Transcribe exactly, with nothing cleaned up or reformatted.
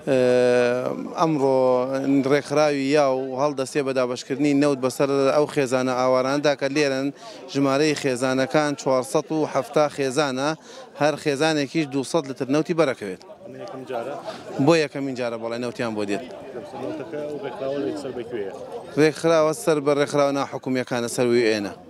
ئەمڕۆ ڕێکخراوی یا و هەڵدەستێ بە دابەشکردنی نەوت بەسەر ئەو خێزانە ئاوارانەدا کە لێرن ژمارەی خێزانەکان چوارسەد و هەفتا خێزانە، هەر خێزانێکیش دووسەد لتر نەوتی بەرەکەوێت. بۆ یەکەمین جارە بەڵێ نەوتیان بۆ دێت. ڕێکخراوە سەر بە ڕێکخراوە ناحکومیەکانە سەر وی ئێنە.